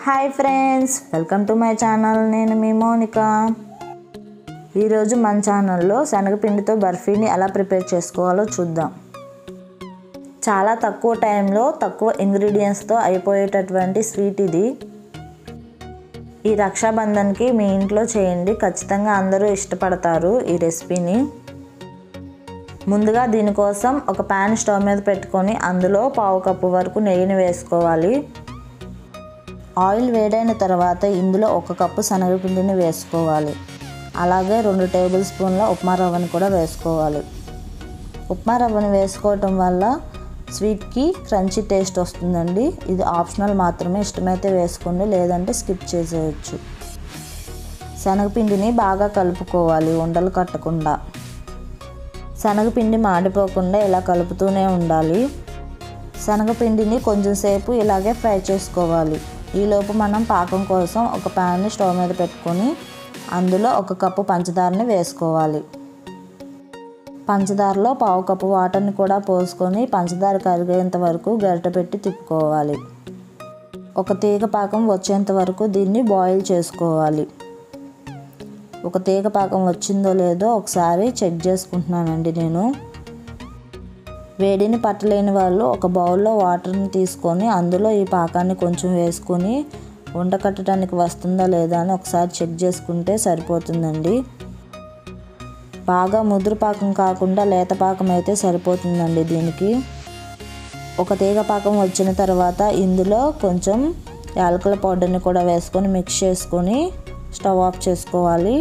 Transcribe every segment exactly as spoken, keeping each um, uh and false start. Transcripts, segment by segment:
Hi friends, welcome to my channel. నేను మీ మౌనిక. ఈరోజు మన ఛానల్లో శనగపిండితో బర్ఫీని ఎలా ప్రిపేర్ చేసుకోవాలో చూద్దాం. చాలా తక్కువ టైంలో తక్కువ ఇంగ్రీడియంట్స్తో అయిపోయేటటువంటి స్వీట్ ఇది. ఈ రక్షాబంధన్కి మీ ఇంట్లో చేయండి, ఖచ్చితంగా అందరూ ఇష్టపడతారు ఈ రెసిపీని. ముందుగా దీనికోసం ఒక ప్యాన్ స్టవ్ మీద పెట్టుకొని అందులో పావు కప్పు వరకు నెయ్యిని వేసుకోవాలి. ఆయిల్ వేడైన తర్వాత ఇందులో ఒక కప్పు శనగపిండిని వేసుకోవాలి. అలాగే రెండు టేబుల్ స్పూన్ల ఉప్మా రవ్వని కూడా వేసుకోవాలి. ఉప్మా రవ్వని వేసుకోవటం వల్ల స్వీట్కి క్రంచీ టేస్ట్ వస్తుందండి. ఇది ఆప్షనల్ మాత్రమే, ఇష్టమైతే వేసుకోండి, లేదంటే స్కిప్ చేసేయచ్చు. శనగపిండిని బాగా కలుపుకోవాలి, ఉండలు కట్టకుండా. శనగపిండి మాడిపోకుండా ఇలా కలుపుతూనే ఉండాలి. శనగపిండిని కొంచెం సేపు ఇలాగే ఫ్రై చేసుకోవాలి. ఈలోపు మనం పాకం కోసం ఒక ప్యాన్ని స్టవ్ మీద పెట్టుకొని అందులో ఒక కప్పు పంచదారని వేసుకోవాలి. పంచదారలో పావు కప్పు వాటర్ని కూడా పోసుకొని పంచదార కరిగేంత వరకు గరిటె పెట్టి తిప్పుకోవాలి. ఒక తీగ పాకం వచ్చేంత వరకు దీన్ని బాయిల్ చేసుకోవాలి. ఒక తీగ పాకం వచ్చిందో లేదో ఒకసారి చెక్ చేసుకుంటున్నానండి నేను. వేడిని పట్టలేని వాళ్ళు ఒక బౌల్లో వాటర్ని తీసుకొని అందులో ఈ పాకాన్ని కొంచెం వేసుకొని ఉండకట్టడానికి వస్తుందా లేదా అని ఒకసారి చెక్ చేసుకుంటే సరిపోతుందండి. బాగా ముదురు పాకం కాకుండా లేత పాకం అయితే సరిపోతుందండి దీనికి. ఒక తీగ పాకం వచ్చిన తర్వాత ఇందులో కొంచెం యాలకుల పౌడర్ని కూడా వేసుకొని మిక్స్ చేసుకొని స్టవ్ ఆఫ్ చేసుకోవాలి.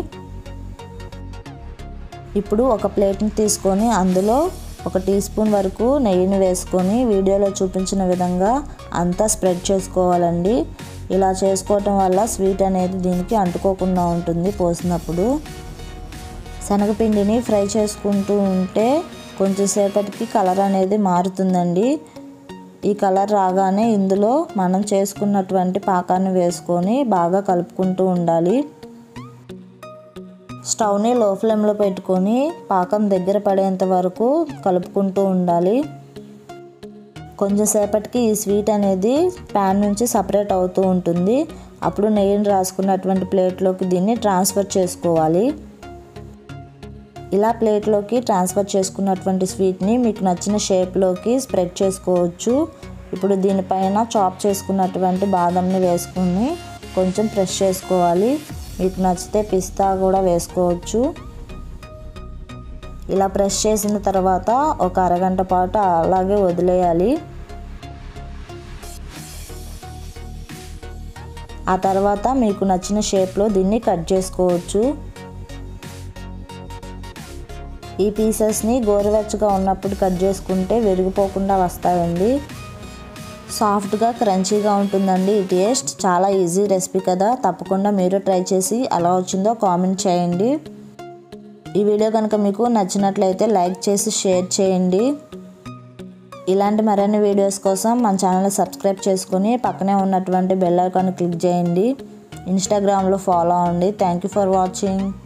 ఇప్పుడు ఒక ప్లేట్ని తీసుకొని అందులో ఒక టీ స్పూన్ వరకు నెయ్యిని వేసుకొని వీడియోలో చూపించిన విధంగా అంతా స్ప్రెడ్ చేసుకోవాలండి. ఇలా చేసుకోవటం వల్ల స్వీట్ అనేది దీనికి అంటుకోకుండా ఉంటుంది పోసినప్పుడు. శనగపిండిని ఫ్రై చేసుకుంటూ ఉంటే కొంచెం సేపటికి కలర్ అనేది మారుతుందండి. ఈ కలర్ రాగానే ఇందులో మనం చేసుకున్నటువంటి పాకాన్ని వేసుకొని బాగా కలుపుకుంటూ ఉండాలి. స్టవ్ని లో ఫ్లేమ్లో పెట్టుకొని పాకం దగ్గర పడేంత వరకు కలుపుకుంటూ ఉండాలి. కొంచెం సేపటికి ఈ స్వీట్ అనేది ప్యాన్ నుంచి సపరేట్ అవుతూ ఉంటుంది. అప్పుడు నెయ్యిని రాసుకున్నటువంటి ప్లేట్లోకి దీన్ని ట్రాన్స్ఫర్ చేసుకోవాలి. ఇలా ప్లేట్లోకి ట్రాన్స్ఫర్ చేసుకున్నటువంటి స్వీట్ని మీకు నచ్చిన షేప్లోకి స్ప్రెడ్ చేసుకోవచ్చు. ఇప్పుడు దీనిపైన చాప్ చేసుకున్నటువంటి బాదంని వేసుకుని కొంచెం ప్రెస్ చేసుకోవాలి. మీకు నచ్చితే పిస్తా కూడా వేసుకోవచ్చు. ఇలా ప్రెస్ చేసిన తర్వాత ఒక అరగంట పాటు అలాగే వదిలేయాలి. ఆ తర్వాత మీకు నచ్చిన షేప్లో దీన్ని కట్ చేసుకోవచ్చు. ఈ పీసెస్ని గోరువెచ్చగా ఉన్నప్పుడు కట్ చేసుకుంటే విరిగిపోకుండా వస్తాయండి. సాఫ్ట్గా క్రంచీగా ఉంటుందండి ఈ టేస్ట్. చాలా ఈజీ రెసిపీ కదా, తప్పకుండా మీరు ట్రై చేసి ఎలా వచ్చిందో కామెంట్ చేయండి. ఈ వీడియో కనుక మీకు నచ్చినట్లయితే లైక్ చేసి షేర్ చేయండి. ఇలాంటి మరిన్ని వీడియోస్ కోసం మన ఛానల్ని సబ్స్క్రైబ్ చేసుకుని పక్కనే ఉన్నటువంటి బెల్ ఐకాన్ క్లిక్ చేయండి. ఇన్స్టాగ్రామ్లో ఫాలో అవ్వండి. Thank you for watching.